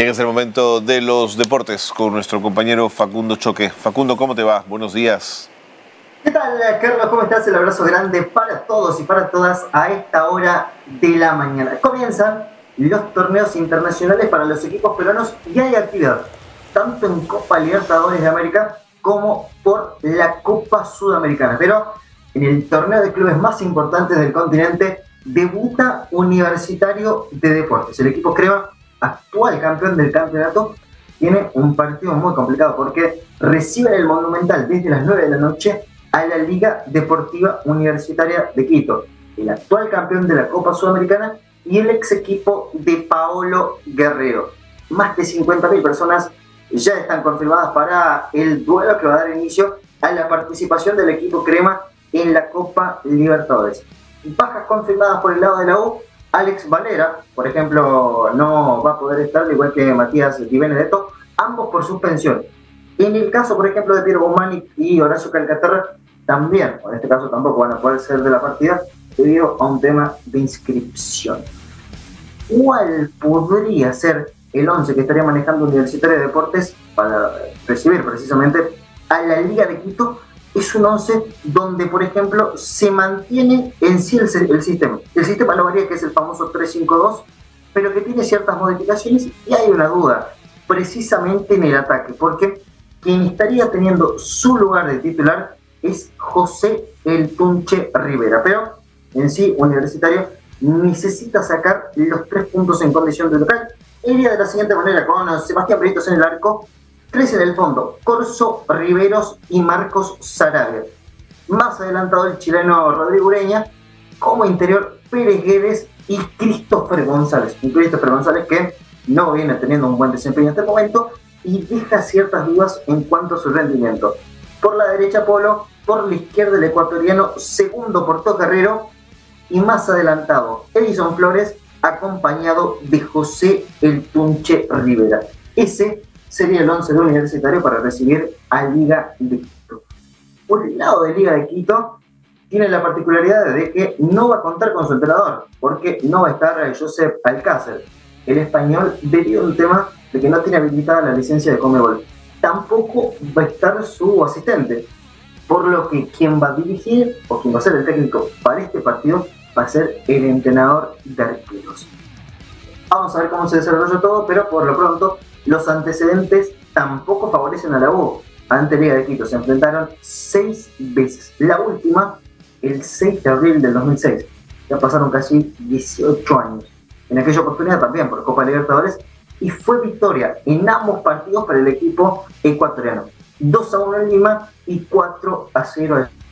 Bien, es el momento de los deportes con nuestro compañero Facundo Choque. Facundo, ¿cómo te va? Buenos días. ¿Qué tal, Carlos? ¿Cómo estás? El abrazo grande para todos y para todas a esta hora de la mañana. Comienzan los torneos internacionales para los equipos peruanos y hay actividad, tanto en Copa Libertadores de América como por la Copa Sudamericana. Pero en el torneo de clubes más importantes del continente debuta Universitario de Deportes. El equipo Crema, actual campeón del campeonato, tiene un partido muy complicado porque recibe en el Monumental desde las 9 de la noche a la Liga Deportiva Universitaria de Quito, el actual campeón de la Copa Sudamericana y el ex equipo de Paolo Guerrero. Más de 50.000 personas ya están confirmadas para el duelo que va a dar inicio a la participación del equipo Crema en la Copa Libertadores. Bajas confirmadas por el lado de la U: Alex Valera, por ejemplo, no va a poder estar, al igual que Matías Di Benedetto, ambos por suspensión. En el caso, por ejemplo, de Piero Bomani y Horacio Calcaterra, también, o en este caso tampoco van a poder ser de la partida debido a un tema de inscripción. ¿Cuál podría ser el 11 que estaría manejando Universitario de Deportes para recibir precisamente a la Liga de Quito? Es un 11 donde, por ejemplo, se mantiene en sí el sistema. El sistema no varía, que es el famoso 3-5-2, pero que tiene ciertas modificaciones y hay una duda, precisamente en el ataque, porque quien estaría teniendo su lugar de titular es José El Tunche Rivera. Pero en sí, Universitario necesita sacar los 3 puntos en condición de local. Iría de la siguiente manera, con Sebastián Britos en el arco, 3 en el fondo: Corso, Riveros y Marcos Sarabia. Más adelantado el chileno Rodrigo Ureña, como interior Pérez Guedes y Christopher González. Un Christopher González que no viene teniendo un buen desempeño en este momento y deja ciertas dudas en cuanto a su rendimiento. Por la derecha Polo, por la izquierda el ecuatoriano segundo Portocarrero y más adelantado Edison Flores, acompañado de José El Tunche Rivera. Ese sería el 11 de Universitario para recibir a Liga de Quito. Por el lado de Liga de Quito, tiene la particularidad de que no va a contar con su entrenador, porque no va a estar Josep Alcácer, el español, debido a un tema de que no tiene habilitada la licencia de Conmebol. Tampoco va a estar su asistente, por lo que quien va a dirigir o quien va a ser el técnico para este partido va a ser el entrenador de arqueros. Vamos a ver cómo se desarrolla todo, pero por lo pronto los antecedentes tampoco favorecen a la U. Ante Liga de Quito se enfrentaron 6 veces. La última, el 6 de abril del 2006. Ya pasaron casi 18 años. En aquella oportunidad también por Copa Libertadores, y fue victoria en ambos partidos para el equipo ecuatoriano. 2-1 en Lima y 4-0 en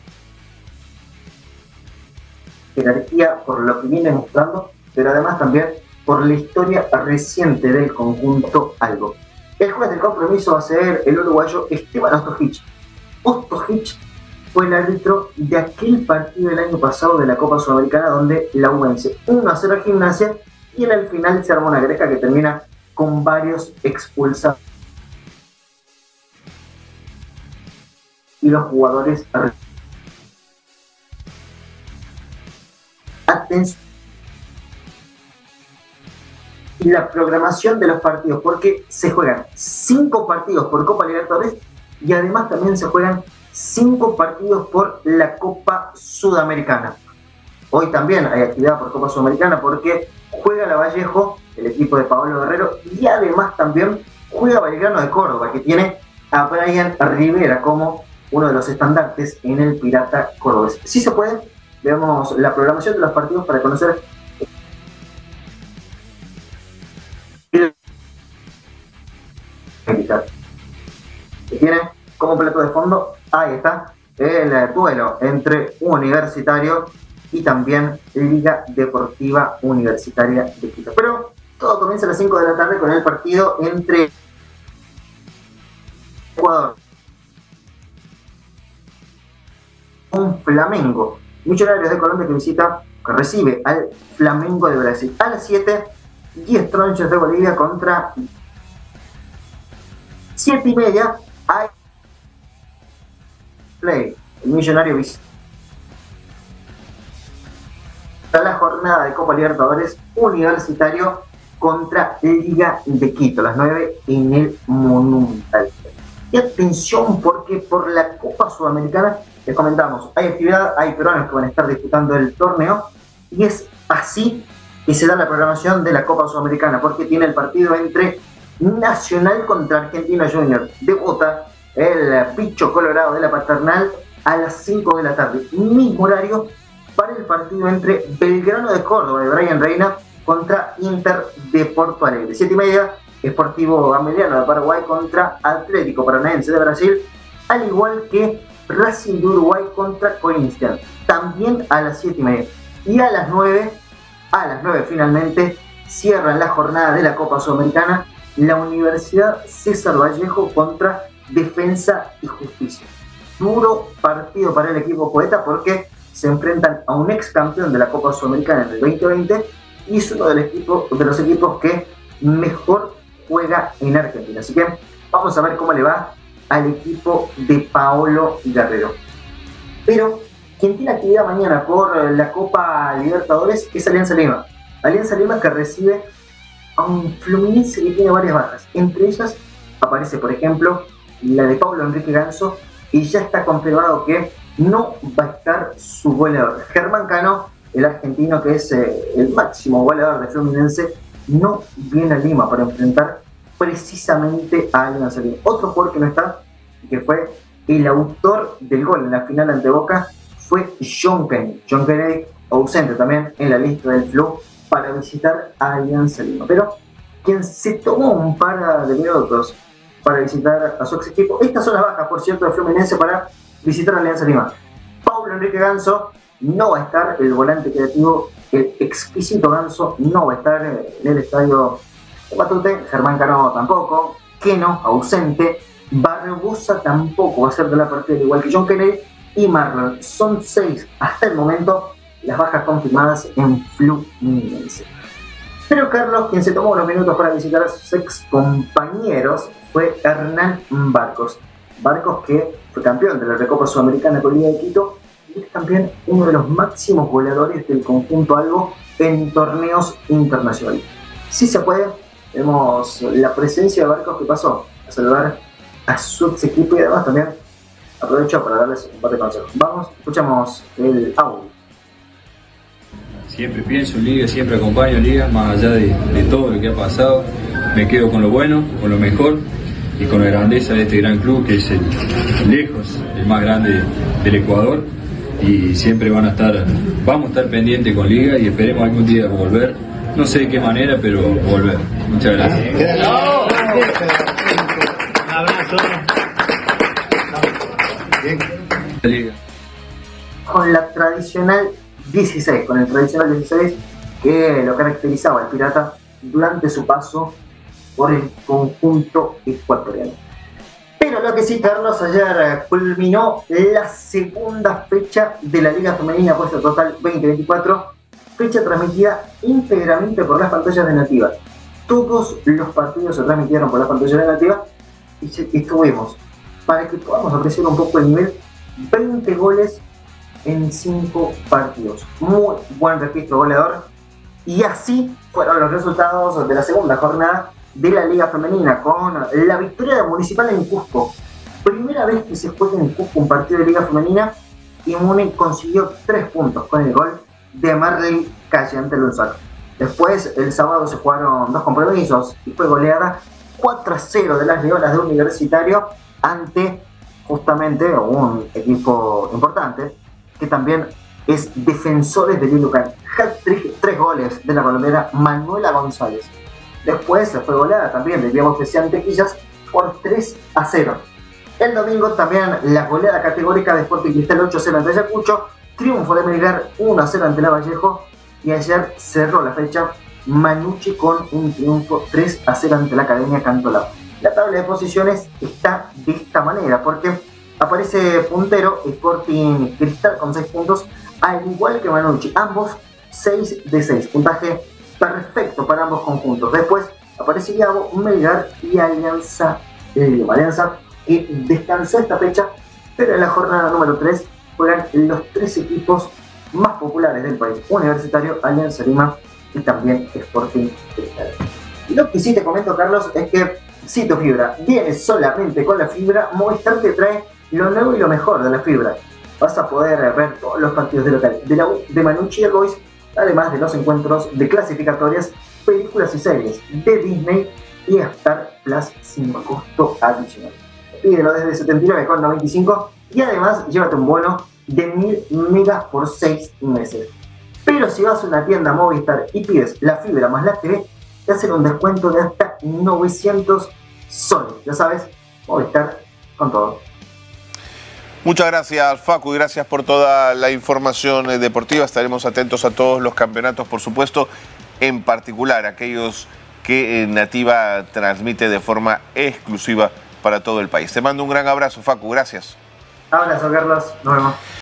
jerarquía por lo que viene mostrando, pero además también por la historia reciente del conjunto albo. El juez del compromiso va a ser el uruguayo Esteban Ostojic. Ostojic fue el árbitro de aquel partido del año pasado de la Copa Sudamericana donde la U vence 1-0 a Gimnasia y en el final se arma una greca que termina con varios expulsados y los jugadores. Atención y la programación de los partidos, porque se juegan 5 partidos por Copa Libertadores y además también se juegan 5 partidos por la Copa Sudamericana. Hoy también hay actividad por Copa Sudamericana porque juega Lavallejo, el equipo de Paolo Guerrero, y además también juega Belgrano de Córdoba, que tiene a Brian Rivera como uno de los estandartes en el Pirata cordobés. Si se puede, veamos la programación de los partidos para conocer que tiene como plato de fondo, ahí está, el duelo entre Universitario y también Liga Deportiva Universitaria de Quito. Pero todo comienza a las 5 de la tarde con el partido entre Ecuador con Flamengo. Millonarios de Colombia que recibe al Flamengo de Brasil. A las 7, Guías Tronchos de Bolivia contra 7:30. Hay Play, el Millonario visita la jornada de Copa Libertadores. Universitario contra Liga de Quito, a las 9 en el Monumental. Y atención, porque por la Copa Sudamericana, les comentamos, hay actividad, hay peruanos que van a estar disputando el torneo, y es así que se da la programación de la Copa Sudamericana, porque tiene el partido entre Nacional contra Argentino Junior. Debuta el Picho Colorado de la Paternal a las 5 de la tarde, mismo horario para el partido entre Belgrano de Córdoba de Brian Reina contra Inter de Porto Alegre. 7:30, Sportivo Ameliano de Paraguay contra Atlético Paranaense de Brasil, al igual que Racing de Uruguay contra Corinthians, también a las 7:30. Y a las 9 finalmente cierran la jornada de la Copa Sudamericana la Universidad César Vallejo contra Defensa y Justicia. Duro partido para el equipo poeta, porque se enfrentan a un ex campeón de la Copa Sudamericana en el 2020 y es uno de los equipos que mejor juega en Argentina. Así que vamos a ver cómo le va al equipo de Paolo Guerrero. Pero quien tiene actividad mañana por la Copa Libertadores es Alianza Lima. Alianza Lima, que recibe a un Fluminense que tiene varias bajas. Entre ellas aparece, por ejemplo, la de Pablo Enrique Ganso, y ya está confirmado que no va a estar su goleador. Germán Cano, el argentino que es el máximo goleador de Fluminense, no viene a Lima para enfrentar precisamente a Alianza Lima. Otro jugador que no está, que fue el autor del gol en la final ante Boca, fue John Kennedy. John Kennedy ausente también en la lista del Flu para visitar a Alianza Lima. Pero quien se tomó un par de minutos para visitar a su ex equipo, estas son las bajas, por cierto, de Fluminense para visitar a Alianza Lima. Pablo Enrique Ganso no va a estar, el volante creativo, el exquisito Ganso no va a estar en el estadio de Matute. Germán Cano tampoco, Keno ausente, Barbosa tampoco va a ser de la partida, igual que John Kennedy y Marlon. Son 6 hasta el momento las bajas confirmadas en Fluminense. Pero Carlos, quien se tomó unos minutos para visitar a sus ex compañeros, fue Hernán Barcos. Barcos, que fue campeón de la Recopa Sudamericana con Liga de Quito y es también uno de los máximos goleadores del conjunto albo en torneos internacionales. Si se puede, vemos la presencia de Barcos, que pasó a saludar a su ex equipo y además también aprovecho para darles un par de consejos. Vamos, escuchamos el audio. Siempre pienso en Liga, siempre acompaño a Liga, más allá de todo lo que ha pasado. Me quedo con lo bueno, con lo mejor y con la grandeza de este gran club, que es lejos el más grande del Ecuador, y siempre vamos a estar pendientes con Liga y esperemos algún día volver, no sé de qué manera, pero volver. Muchas gracias. Un abrazo. Liga. Con la tradicional 16, con el tradicional 16 que lo caracterizaba el Pirata durante su paso por el conjunto ecuatoriano. Pero lo que sí, Carlos, ayer culminó la segunda fecha de la Liga Femenina Puesto Total 2024, fecha transmitida íntegramente por las pantallas de Nativa. Todos los partidos se transmitieron por las pantallas de Nativa y estuvimos, para que podamos apreciar un poco el nivel, 20 goles en 5 partidos. Muy buen registro goleador. Y así fueron los resultados de la segunda jornada de la Liga Femenina, con la victoria de Municipal en Cusco. Primera vez que se juega en Cusco un partido de Liga Femenina, y Muni consiguió 3 puntos con el gol de Marley Calle ante Lunzac. Después, el sábado se jugaron 2 compromisos y fue goleada 4-0 de las Leonas de Universitario ante justamente un equipo importante que también es Defensores de Lilucan. Hat-trick, 3 goles de la colombiana Manuela González. Después se fue goleada también de Diego Especial Tequillas por 3-0. El domingo también la goleada categórica de Sporting Cristal 8-0 ante Ayacucho, triunfo de Melgar 1-0 ante La Vallejo, y ayer cerró la fecha Manucci con un triunfo 3-0 ante la Academia Cantolao. La tabla de posiciones está de esta manera, porque aparece puntero Sporting Cristal con 6 puntos, al igual que Manucci, ambos 6 de 6, puntaje perfecto para ambos conjuntos. Después aparece Iago, Melgar y Alianza Lima. Alianza que descansó esta fecha, pero en la jornada número 3 juegan los 3 equipos más populares del país: Universitario, Alianza Lima y también Sporting Cristal. Lo que sí te comento, Carlos, es que si tu fibra viene solamente con la fibra, Movistar te trae lo nuevo y lo mejor de la fibra. Vas a poder ver todos los partidos de local de la U de Manucci y el Boys, además de los encuentros de clasificatorias, películas y series de Disney y Star Plus sin costo adicional. Pídelo desde 79,95 y además llévate un bono de 1000 megas por 6 meses. Pero si vas a una tienda Movistar y pides la fibra más la TV, te hacen un descuento de hasta 900 soles. Ya sabes, Movistar con todo. Muchas gracias, Facu, y gracias por toda la información deportiva. Estaremos atentos a todos los campeonatos, por supuesto, en particular aquellos que Nativa transmite de forma exclusiva para todo el país. Te mando un gran abrazo, Facu, gracias. Abrazo, Carlos, nos vemos.